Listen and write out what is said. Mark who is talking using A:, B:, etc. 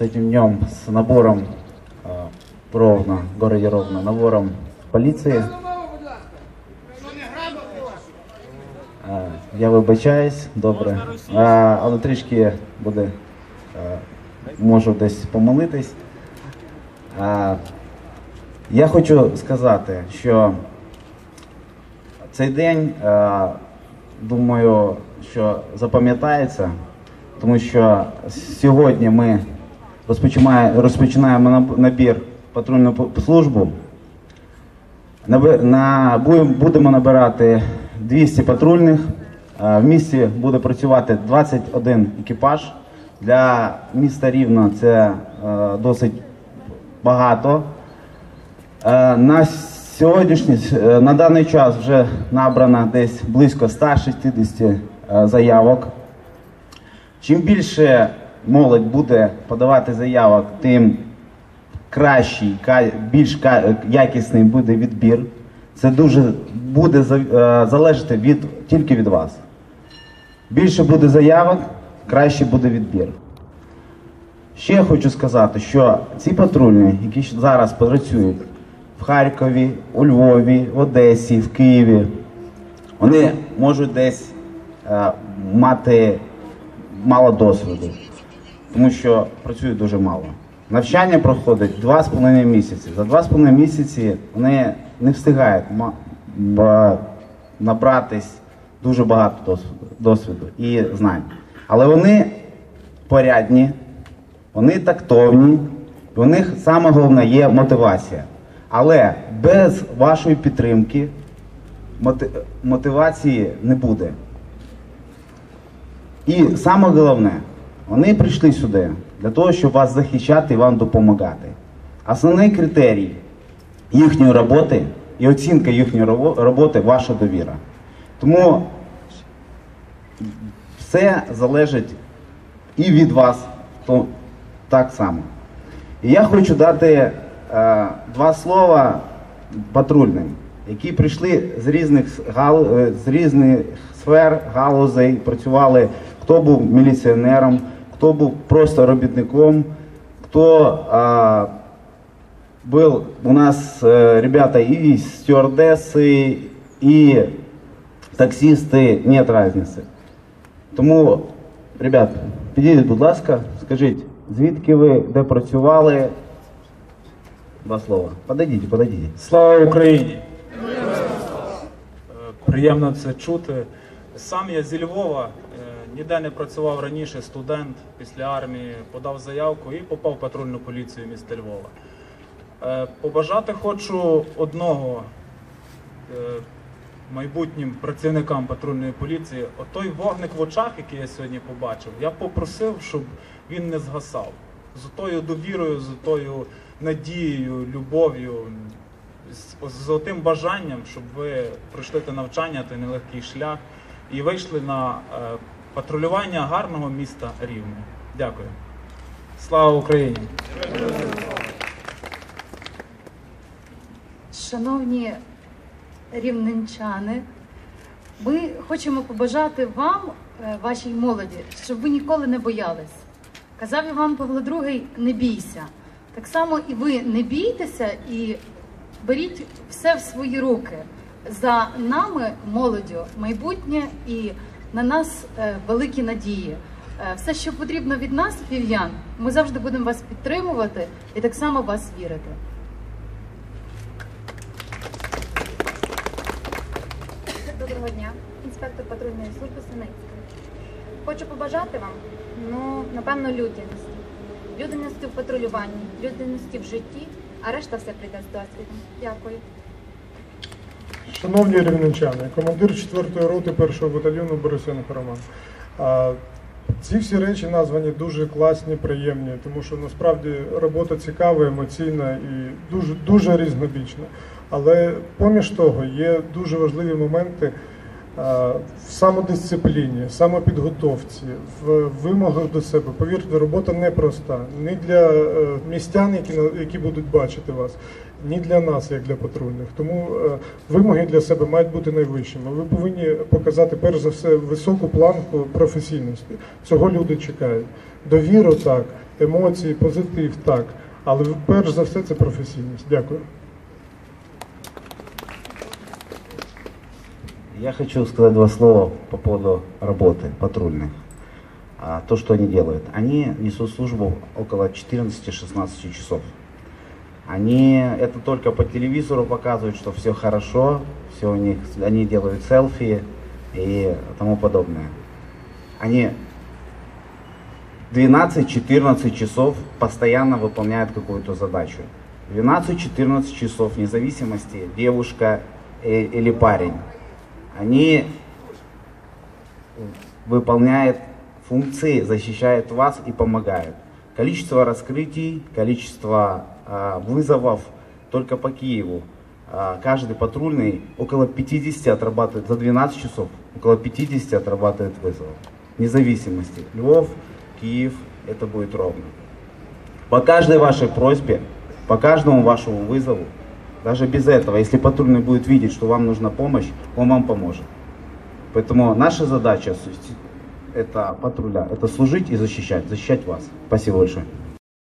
A: этим днем, с набором в Ровно, в городе Ровно, набором полиции. Я вибачаюсь, добре, але трішки буде, можу десь помилитись. Я хочу сказати, що цей день, думаю, що запам'ятається, тому що сьогодні ми розпочинаємо набір в патрульну службу. Будемо набирати 200 патрульних, в місті буде працювати 21 екіпаж. Для міста Рівно це досить багато. На даний час вже набрано десь близько 160 заявок. Чим більше молодь буде подавати заявок, тим кращий, більш якісний буде відбір. Це дуже буде залежати тільки від вас. Більше буде заявок, краще буде відбір. Ще я хочу сказати, що ці патрульні, які зараз працюють в Харкові, у Львові, в Одесі, в Києві, вони можуть десь мати мало досвіду, тому що працюють дуже мало. Навчання проходить 2,5 місяці. За 2,5 місяці вони не встигають набратись дуже багато досвіду і знань. Але вони порядні, вони тактовні, у них саме головне є мотивація. Але без вашої підтримки мотивації не буде. І саме головне, вони прийшли сюди для того, щоб вас захищати і вам допомагати. Основний критерій їхньої роботи і оцінка їхньої роботи – ваша довіра. Тому все залежить і від вас так само. І я хочу дати два слова патрульним, які прийшли з різних сфер, галузей, працювали, хто був міліціонером, хто був просто робітником, хто был у нас ребята и стюардессы, и таксисты, нет разницы. Тому, ребят, підійдіть, будь ласка, скажіть, звідки ви, де працювали? Два слова. Подойдіть.
B: Слава Україні! Приємно це чути. Сам я зі Львова, ніде не працював раніше, студент, після армії подав заявку і попав в патрульну поліцію міста Львова. Побажати хочу одного майбутнім працівникам патрульної поліції. Отой вогник в очах, який я сьогодні побачив, я попросив, щоб він не згасав. З тою довірою, з тою надією, любов'ю, з тим бажанням, щоб ви пройшли те навчання, той нелегкий шлях і вийшли на патрулювання гарного міста Рівне. Дякую. Слава Україні!
C: Шановні рівненчани, ми хочемо побажати вам, вашій молоді, щоб ви ніколи не боялись. Казав Іван Павло II, не бійся. Так само і ви не бійтеся і беріть все в свої руки. За нами, молоддю, майбутнє і на нас великі надії. Все, що потрібно від нас, львів'ян, ми завжди будемо вас підтримувати і так само в вас вірити.
D: Доброго дня, інспектор патрульної служби Синицька. Хочу побажати вам, напевно, людяності. Людяності в патрулюванні, людяності в житті, а решта все прийде з досвідом. Дякую.
E: Шановні рівненчани, командир 4-ї роти 1-го батальйону Борисенко Роман. Ці всі речі названі дуже класні, приємні, тому що насправді робота цікава, емоційна і дуже різнобічна. Але поміж того є дуже важливі моменти в самодисципліні, самопідготовці, в вимогах до себе. Повірте, робота непроста. Ні для містян, які будуть бачити вас, ні для нас, як для патрульних. Тому вимоги для себе мають бути найвищими. Ви повинні показати, перш за все, високу планку професійності. Цього люди чекають. Довіру – так, емоції, позитив, так. Але перш за все це професійність. Дякую.
A: Я хочу сказать два слова по поводу работы патрульных. То, что они делают. Они несут службу около 14-16 часов. Это только по телевизору показывают, что все хорошо, все у них, они делают селфи и тому подобное. Они 12-14 часов постоянно выполняют какую-то задачу. 12-14 часов, вне зависимости, девушка или парень. Они выполняют функции, защищают вас и помогают. Количество раскрытий, количество вызовов только по Киеву. Каждый патрульный около 50 отрабатывает, за 12 часов около 50 отрабатывает вызовов. Вне зависимости. Львов, Киев, это будет ровно. По каждой вашей просьбе, по каждому вашему вызову, даже без этого, если патрульный будет видеть, что вам нужна помощь, он вам поможет. Поэтому наша задача это патруля, это служить и защищать вас. Спасибо большое.